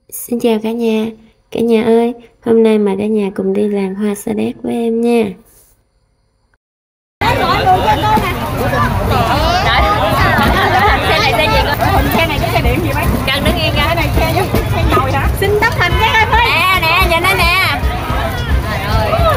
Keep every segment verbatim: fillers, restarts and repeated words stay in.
Xin chào cả nhà. Cả nhà ơi, hôm nay mời cả nhà cùng đi làng hoa sa đéc với em nha. Xe này xe gì con? Xe này cái xe điện gì mấy? Cần đứng yên ra. Cái này xe giống xe ngồi hả? Xin tấm hình cái ơi Phi. Nè nè, nhìn đây nè. Trời ơi.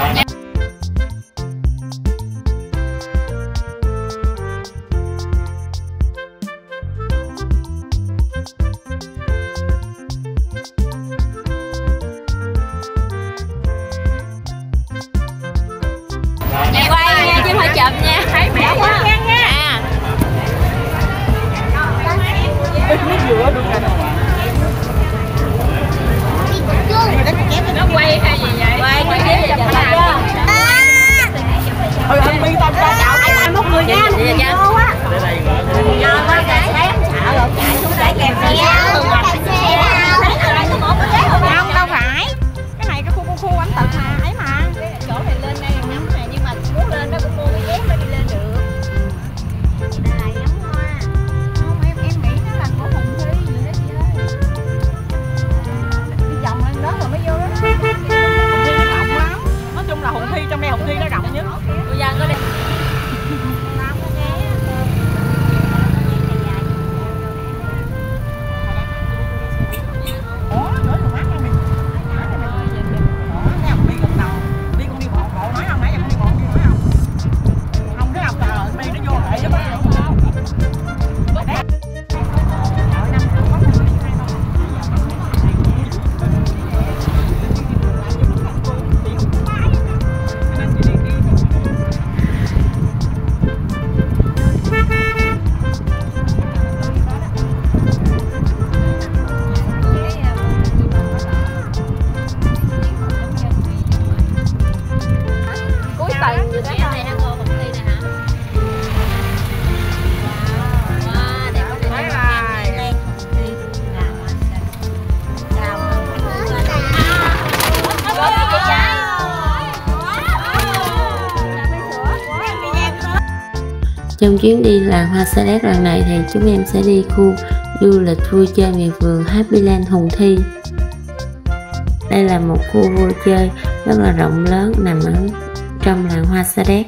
Mẹ quay nha chứ không phải chụp nha. Thấy mẹ quá nha nha. Nó quay hay gì vậy? Quay quay tiếp chụp hình chưa? Thôi anh bi tao cho chào anh ăn một người nha. Ngon quá. Ngon quá cái thấy không sợ rồi chạy xuống để kèm xe. Không đâu phải. Cái này cái khu khu khu ẩm thực mà ấy mà. Chỗ này lên đây ngắm này nhưng mà muốn lên đó cũng mua cái vé mới đi lên được. Đài ngắm hoa. Không em em nghĩ nó là của Hùng Thi gì đó chị ơi. Đi vòng lên đó rồi mới vô đó. Hùng Thi nó rộng lắm. Nói chung là Hùng Thi trong đây Hùng Thi nó rộng nhất. Bây giờ có đi. Trong chuyến đi làng hoa sa đéc lần này thì chúng em sẽ đi khu du lịch vui chơi miệt vườn Happyland Hùng Thi. Đây là một khu vui chơi rất là rộng lớn nằm ở trong làng hoa sa đéc.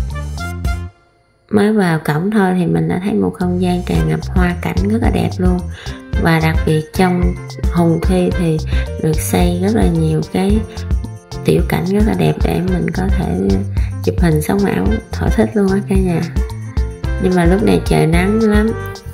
Mới vào cổng thôi thì mình đã thấy một không gian tràn ngập hoa cảnh rất là đẹp luôn. Và đặc biệt trong Hùng Thi thì được xây rất là nhiều cái tiểu cảnh rất là đẹp để mình có thể chụp hình sống ảo thỏa thích luôn á cả nhà. Nhưng mà lúc này trời nắng lắm.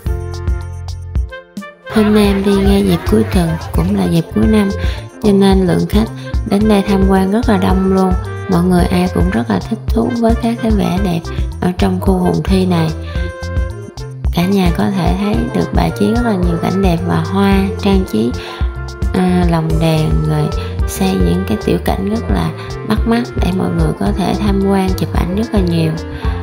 Hôm nay em đi ngay dịp cuối tuần, cũng là dịp cuối năm, cho nên lượng khách đến đây tham quan rất là đông luôn. Mọi người ai cũng rất là thích thú với các cái vẻ đẹp ở trong khu Hùng Thi này. Cả nhà có thể thấy được bài trí rất là nhiều cảnh đẹp và hoa trang trí à, lồng đèn, rồi xây những cái tiểu cảnh rất là bắt mắt để mọi người có thể tham quan chụp ảnh rất là nhiều.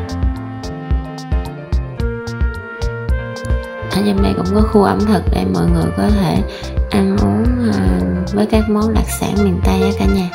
Ở trong đây cũng có khu ẩm thực để mọi người có thể ăn uống với các món đặc sản miền Tây á cả nhà.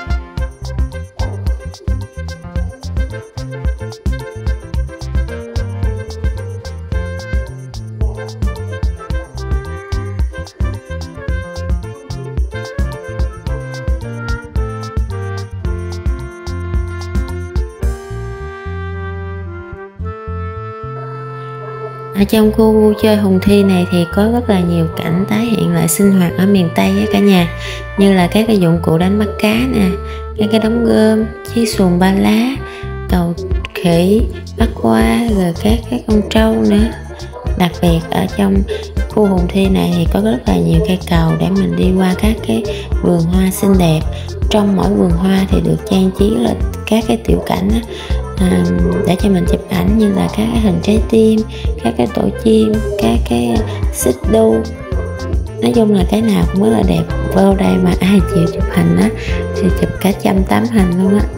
Ở trong khu vui chơi Hùng Thi này thì có rất là nhiều cảnh tái hiện lại sinh hoạt ở miền Tây với cả nhà, như là các cái dụng cụ đánh bắt cá nè, các cái đống gôm, chiếc xuồng ba lá, cầu khỉ, bắt qua, rồi các cái con trâu nữa. Đặc biệt ở trong khu Hùng Thi này thì có rất là nhiều cây cầu để mình đi qua các cái vườn hoa xinh đẹp. Trong mỗi vườn hoa thì được trang trí là các cái tiểu cảnh á, À, để cho mình chụp ảnh, như là các cái hình trái tim, các cái tổ chim, các cái xích đu. Nói chung là cái nào cũng rất là đẹp. Vô đây mà ai chịu chụp hình á thì chụp cả trăm tám hình luôn á.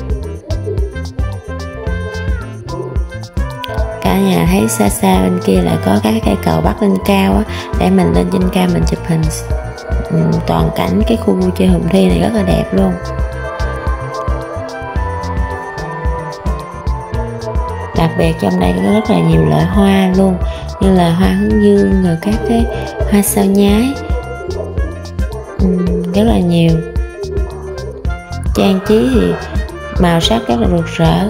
Cả nhà thấy xa xa bên kia lại có các cây cầu bắc lên cao á, để mình lên trên cao mình chụp hình. Ừ, toàn cảnh cái khu vui chơi Hùng Thi này rất là đẹp luôn. Đặc biệt trong đây có rất là nhiều loại hoa luôn, như là hoa hướng dương, rồi các cái hoa sao nhái. rất là nhiều. Trang trí thì màu sắc rất là rực rỡ.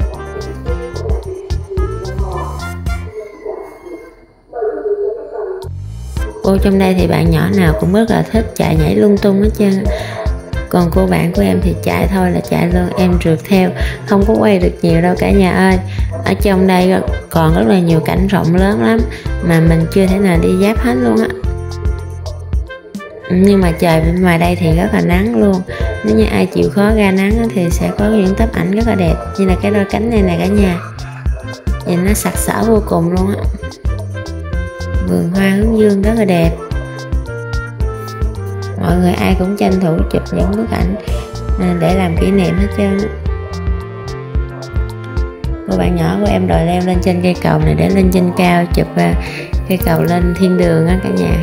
Cô trong đây thì bạn nhỏ nào cũng rất là thích chạy nhảy lung tung hết trơn. Còn cô bạn của em thì chạy thôi là chạy luôn, em rượt theo, không có quay được nhiều đâu cả nhà ơi. Ở trong đây còn rất là nhiều cảnh rộng lớn lắm mà mình chưa thể nào đi giáp hết luôn á. Nhưng mà trời bên ngoài đây thì rất là nắng luôn. Nếu như ai chịu khó ra nắng thì sẽ có những tấm ảnh rất là đẹp, như là cái đôi cánh này nè cả nhà. Nhìn nó sặc sỡ vô cùng luôn á. Vườn hoa hướng dương rất là đẹp. Mọi người ai cũng tranh thủ chụp những bức ảnh để làm kỷ niệm hết trơn. Cô bạn nhỏ của em đòi leo lên trên cây cầu này để lên trên cao chụp cây cầu lên thiên đường á cả nhà.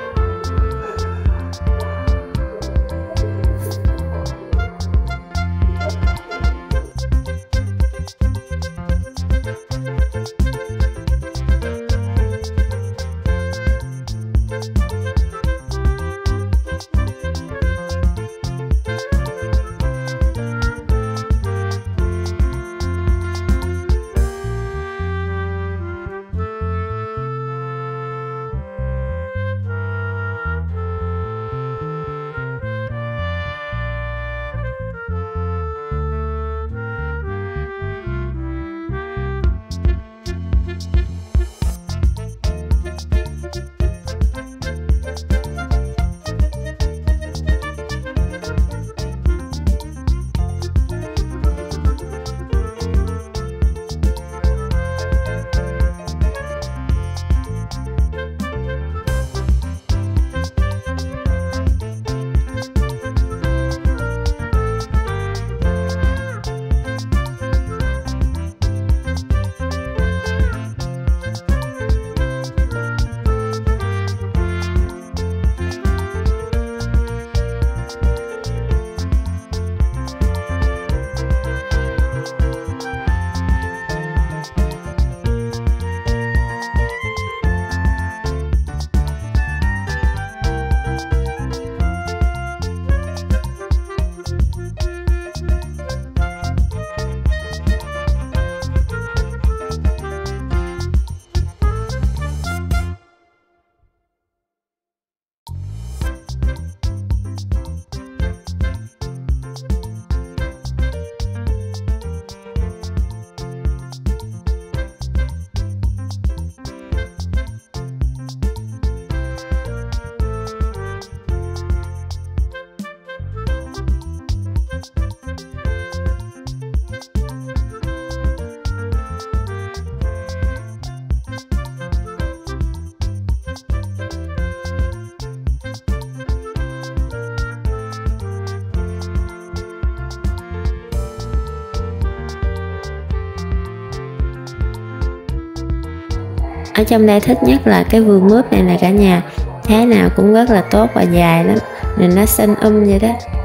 Ở trong đây thích nhất là cái vườn mướp này nè cả nhà, thế nào cũng rất là tốt và dài lắm, nên nó xanh um vậy đó.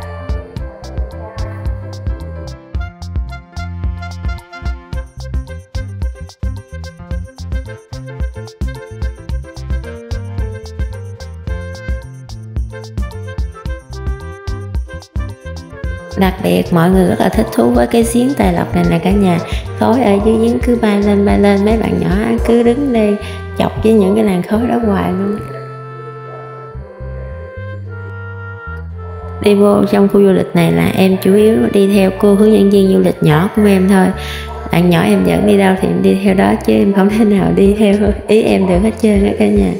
Đặc biệt mọi người rất là thích thú với cái giếng tài lộc này nè cả nhà. Khói ở dưới giếng cứ bay lên bay lên, mấy bạn nhỏ cứ đứng đây chọc với những cái làn khói đó hoài luôn. Đi vô trong khu du lịch này là em chủ yếu đi theo cô hướng dẫn viên du lịch nhỏ của em thôi. Bạn nhỏ em dẫn đi đâu thì em đi theo đó, chứ em không thể nào đi theo ý em được hết trơn á cả nhà.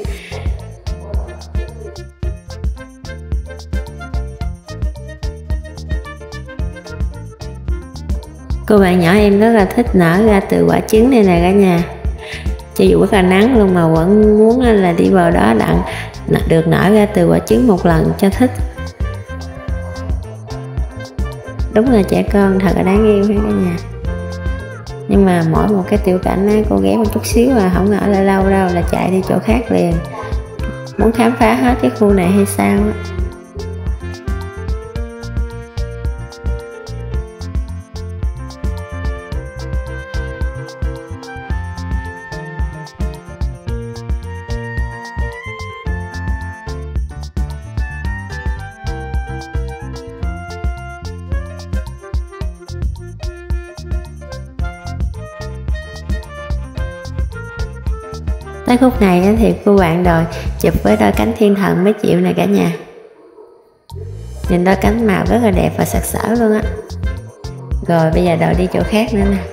Cô bạn nhỏ em rất là thích nở ra từ quả trứng này nè cả nhà. Cho dù rất là nắng luôn mà vẫn muốn là đi vào đó đặng được nở ra từ quả trứng một lần cho thích. Đúng là trẻ con thật là đáng yêu hay cả nhà. Nhưng mà mỗi một cái tiểu cảnh á, cô ghé một chút xíu mà không ở lại lâu đâu là chạy đi chỗ khác liền. Muốn khám phá hết cái khu này hay sao á. Tới khúc này thì cô bạn đòi chụp với đôi cánh thiên thần mới chịu nè cả nhà. Nhìn đôi cánh màu rất là đẹp và sặc sỡ luôn á. Rồi bây giờ đòi đi chỗ khác nữa nè.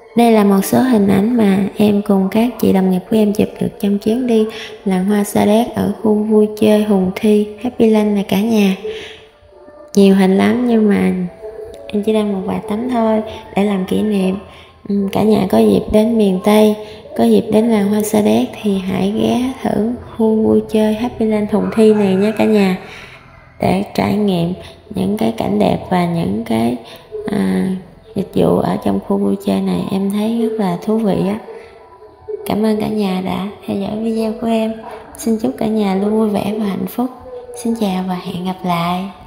Đây là một số hình ảnh mà em cùng các chị đồng nghiệp của em chụp được trong chuyến đi làng hoa Sa Đéc ở khu vui chơi Hùng Thi Happyland này cả nhà. Nhiều hình lắm nhưng mà em chỉ đăng một vài tấm thôi để làm kỷ niệm. Ừ, cả nhà có dịp đến miền Tây, có dịp đến làng hoa Sa Đéc thì hãy ghé thử khu vui chơi Happyland Hùng Thi này nhé cả nhà, để trải nghiệm những cái cảnh đẹp và những cái à, dịch vụ ở trong khu vui chơi này. Em thấy rất là thú vị á. Cảm ơn cả nhà đã theo dõi video của em. Xin chúc cả nhà luôn vui vẻ và hạnh phúc. Xin chào và hẹn gặp lại.